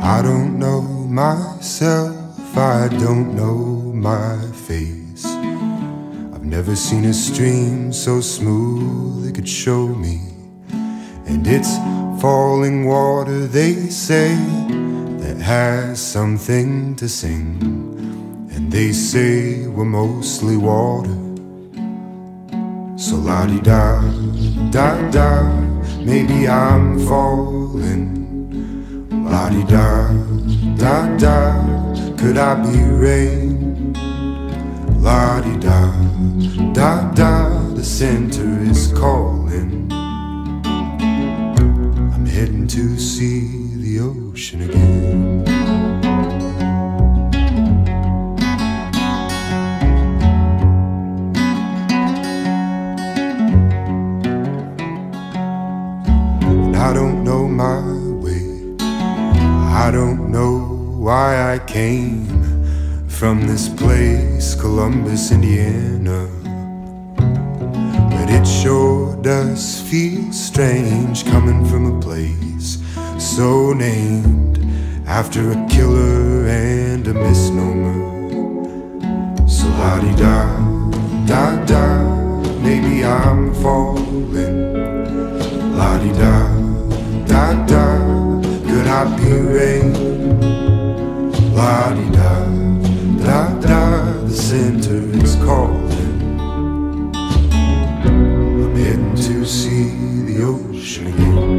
I don't know myself, I don't know my face. I've never seen a stream so smooth it could show me. And it's falling water, they say, that has something to sing. And they say we're mostly water. So la-di-da, da-da, maybe I'm falling. La-di-da, da-da, could I be rain? La-di-da, da-da, the center is calling. I'm heading to see the ocean again. And I don't know my way, I don't know why I came from this place, Columbus, Indiana. But it sure does feel strange coming from a place so named after a killer and a misnomer. So la-di-da, da-da, maybe I'm falling. La-di-da, da-da, could I be rain? La-di-da, da-da, the center is calling. I'm heading to see the ocean again.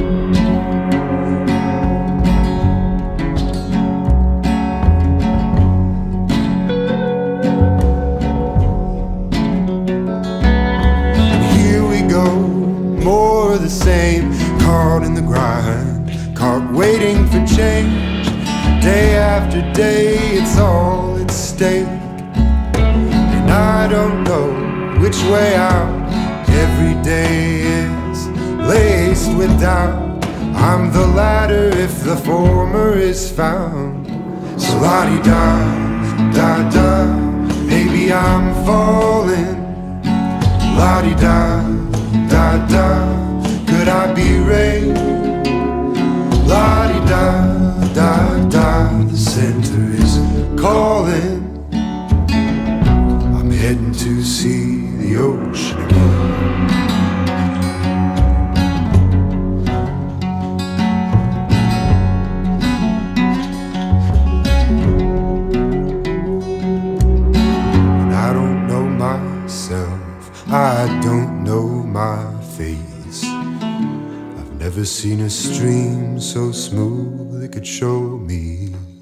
And here we go, more of the same, caught in the grind, caught waiting for change. Day after day, it's all at stake. And I don't know which way out. Every day is laced with doubt. I'm the latter if the former is found. So la-di-da, da-da, maybe I'm falling. La-di-da, da-da, could I be rain? La-di-da, da-da, the center is calling. I'm heading to see the ocean again. And I don't know myself, I don't know my face. I've never seen a stream so smooth it could show me